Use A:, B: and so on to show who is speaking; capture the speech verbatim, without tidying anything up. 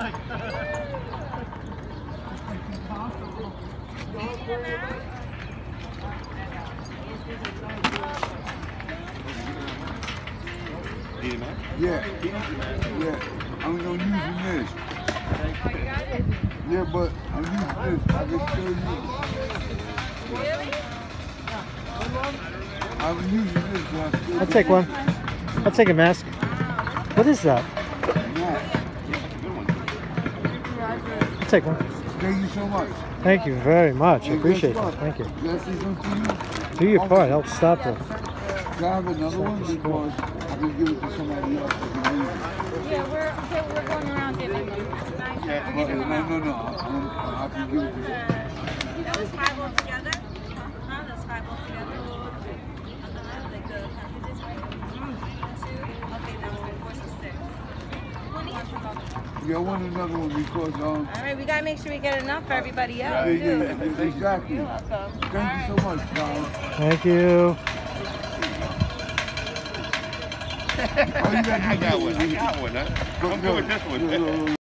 A: Yeah, yeah. I'm gonna use this.
B: Oh, you got it?
A: Yeah, but I'm using this. I can show you.
B: Really?
A: I'm using this. But I
C: I'll take one. I'll take a mask. What is that? I'll take one.
A: Thank you so much.
C: Thank you very much. I
A: Hey,
C: appreciate
A: guess
C: that.
A: what?
C: Thank you.
A: Can I say something to you?
C: Do your part. Help stop it.
A: Can I have another one? Because I can give it to somebody else that can use it.
B: Yeah, we're, we're we're going around giving them.
A: But, no, no, no. I, I can give it to them.
B: That was five altogether? Huh? That's five altogether? Uh-huh. Like the packages, right? Two? Okay, now we're four, so six.
A: Yeah, I want another one because, um...
B: All right, we got to make sure we get enough for everybody else,
A: yeah,
B: too.
A: yeah, yeah, exactly.
B: You're welcome.
A: Thank you so much, Carl.
C: Thank you.
A: Oh, you got
D: I got one. I got one. Huh? I'm good with this one.